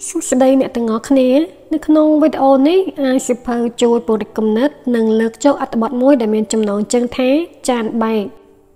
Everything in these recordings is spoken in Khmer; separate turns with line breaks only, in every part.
សួស្តីអ្នកទាំងអស់គ្នានៅក្នុងវីដេអូនេះអាយសិភៅជួយបរិកំណត់និងលើកយកអត្ថបទមួយដែលមានចំណងជើងថាចានបែក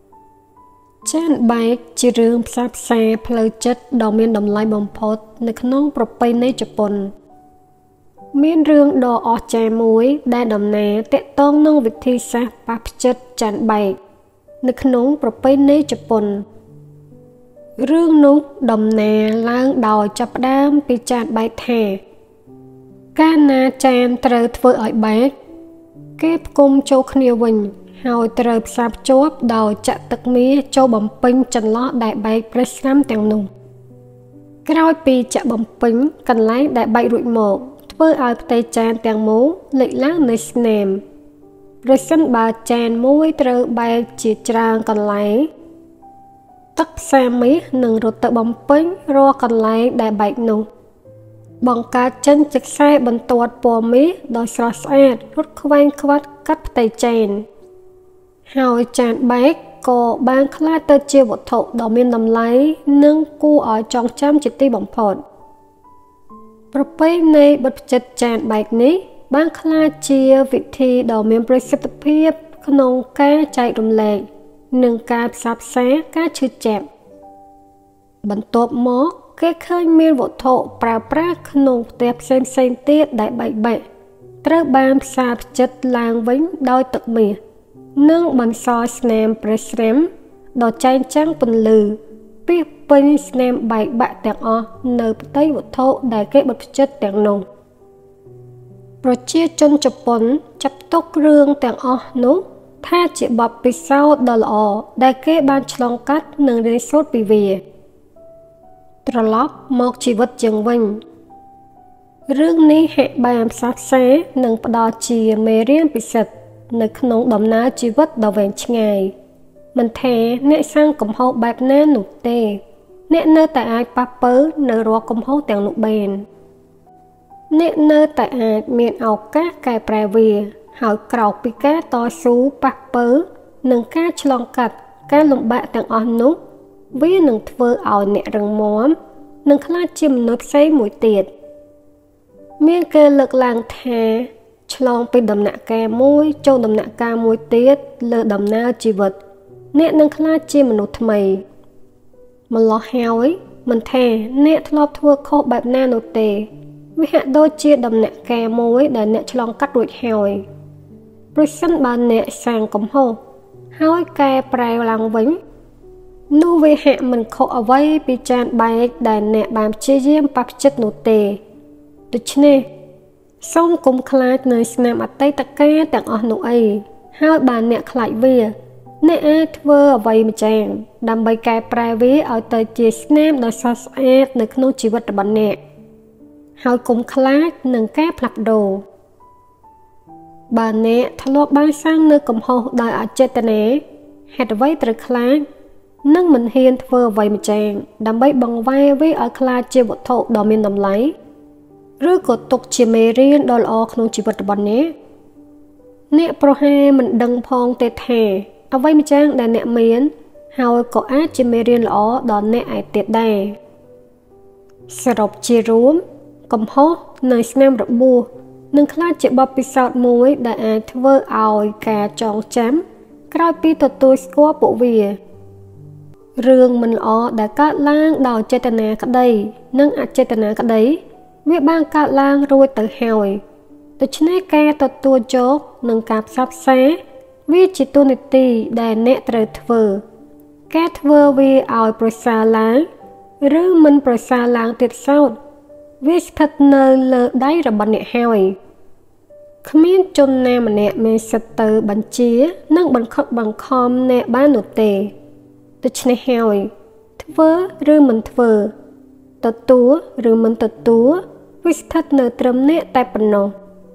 ជារឿងផ្សះផ្សាផ្លូវចិត្តដ៏មានតម្លៃបំផុតនៅក្នុងប្រពៃណីជប៉ុនមានរឿងដ៏អស្ចារ្យមួយដែលដំណើរទាក់ទងនឹងវិធីសាស្ត្រប៉ះផ្ចិតចានបែកនៅក្នុងប្រពៃណីជប៉ុនរឿងនោះដំណើរឡើងដោយចាប់ផ្ដើមពីចានបែកថាកាលណាចានត្រូវធ្វើឲ្យបែកគេផ្គុំចូលគ្នាវិញហើយត្រូវផ្សារភ្ជាប់ដោយចាក់ទឹកមាសចូលបំពេញចន្លោះដែលបែកប្រេះស្រាំទាំងនោះក្រោយពីចាក់បំពេញកន្លែងដែលបែករួចមកធ្វើឲ្យផ្ទៃចានទាំងមូលលេចឡើងនៅស្នាមប្រសិនបើចានមួយត្រូវបែកជាច្រើនកន្លែងទឹកផ្សាមាសនឹងរត់ទៅបំពេញរាល់កន្លែងដែលបែកនោះបង្កើតចេញជាខ្សែបន្ទាត់ពណ៌មាសដ៏ស្រស់ស្អាតរត់ខ្វែងខ្វាត់កាត់ផ្ទៃចានហើយចានបែកក៏បានក្លាយទៅជាវត្ថុដ៏មានតម្លៃនិងគួរឲ្យចងចាំជាទីបំផុតប្រពៃណីបិទផ្ចិតចានបែកនេះបានក្លាយជាវិធីដ៏មានប្រសិទ្ធភាពក្នុងការចែករំលែកនិងការផ្សះផ្សាការឈឺចាប់បន្ទាប់មកគេឃើញមានវត្ថុប្រើប្រាស់ក្នុងផ្ទះផ្សេងទៀតដែលបែកបាក់ត្រូវបានផ្សារភ្ចិតឡើងវិញដោយទឹកមាសនិងបន្សល់ស្នាមប្រេះស្រាំដ៏ចែងចាំងពន្លឺពីពេញស្នាមបែកបាក់ទាំងអស់នៅផ្ទៃវត្ថុដែលគេបិទផ្ចិតទាំងនោះប្រជាជនជប៉ុនចាត់ទុករឿងទាំងអស់នោះថាជាបទពិសោធន៍ដ៏ល្អដែលគេបានឆ្លងកាត់និងរៀនសូត្រពីវាត្រឡប់មកជីវិតជាងវិញរឿងនេះហាក់បានផ្សះផ្សានិងផ្ដល់ជាមេរៀនពិសិដ្ឋនៅក្នុងដំណើរជីវិតដ៏វែងឆ្ងាយមិនថាអ្នកសាងកំហុសបែបណានោះទេអ្នកនៅតែអាចប៉ះពើនៅរាល់កំហុសទាំងនោះបានអ្នកនៅតែអាចមានឱកាសកែប្រែវាហើយក្រោកពីការតស៊ូប៉ះពើនិងការឆ្លងកាត់ការលំបាកទាំងអស់នោះវានឹងធ្វើឲ្យអ្នករឹងមាំនិងក្លាយជាមនុស្សផ្សេងមួយទៀតមានគេលើកឡើងថាឆ្លងពីដំណាក់កាលមួយចូលដំណាក់កាលមួយទៀតលើដំណើរជីវិតអ្នកនឹងក្លាយជាមនុស្សថ្មីម្ល៉េះហើយមិនថាអ្នកធ្លាប់ធ្វើខុសបែបណានោះទេវាហាក់ដូចជាដំណាក់កាលមួយដែលអ្នកឆ្លងកាត់រួចហើយប្រសិនបើអ្នកសាងកំហុសហើយកែប្រែឡើងវិញនោះវាហាក់មិនខុសអ្វីពីចានបែកដែលអ្នកបានព្យាយាមប៉ះផ្ចិតនោះទេដូច្នេះសូមកុំខ្លាចនៅស្នាមអតីតកាលទាំងអស់នោះអីហើយបើអ្នកខ្លាចវាអ្នកអាចធ្វើអ្វីម្យ៉ាងដើម្បីកែប្រែវាឲ្យទៅជាស្នាមដ៏ស្រស់ស្អាតនៅក្នុងជីវិតរបស់អ្នកហើយកុំខ្លាចនឹងការផ្លាស់ប្ដូរបើអ្នកធ្លាប់បានសាងនៅកំហុសដោយអចេតនាហេតុអ្វីត្រូវខ្លាចនិងមិនហ៊ានធ្វើអ្វីម្យ៉ាងដើម្បីបង្វែរវាឲ្យក្លាយជាវត្ថុដ៏មានតម្លៃឬក៏ទុកជាមេរៀនដ៏ល្អក្នុងជីវិតរបស់អ្នកប្រហែលមិនដឹងផងទេថាអ្វីម្យ៉ាងដែលអ្នកមានហើយក៏អាចជាមេរៀនល្អដល់អ្នកឯទៀតដែរសរុបជារួមកំហុសនៅស្នាមរបួសនឹងក្លាយជាបទពិសោធន៍មួយដែលអាចធ្វើឲ្យការចងចាំក្រោយពីទទួលស្គាល់ពួកវារឿងមិនល្អដែលកើតឡើងដោយចេតនាក្តីនិងអចេតនាក្តីវាបានកើតឡើងរួចទៅហើយដូច្នេះការទទួលយកនិងការផ្សះផ្សាវាជាទូនាទីដែលអ្នកត្រូវធ្វើការធ្វើវាឲ្យប្រសើរឡើងឬមិនប្រសើរឡើងទៀតសោតវាស្ថិតនៅលើដៃរបស់អ្នកហើយគ្មានជនណាម្នាក់មានសិទ្ធិទៅបញ្ជានិងបង្ខិតបង្ខំអ្នកបាននោះទេដូច្នេះហើយធ្វើឬមិនធ្វើទទួលឬមិនទទួលវាស្ថិតនៅត្រឹមអ្នកតែប៉ុណ្ណោះ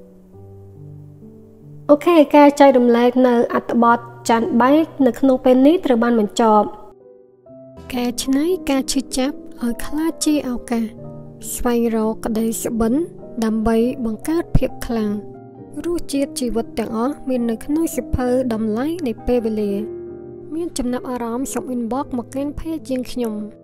អូខេការចែករំលែកនៅអត្ថបទចានបែកនៅក្នុងពេលនេះត្រូវបានបញ្ចប់ការច្នៃការឈឺចាប់ឲ្យក្លាយជាឱកាសស្វែងរកក្តីសុបិនដើម្បីបង្កើតភាពខ្លាំងរសជាតិជីវិតទាំងអស់មាននៅក្នុងសៀវភៅតម្លៃនៃពេលវេលាមានចំណាប់អារម្មណ៍សូម inbox មកកាន់ page ជាងខ្ញុំ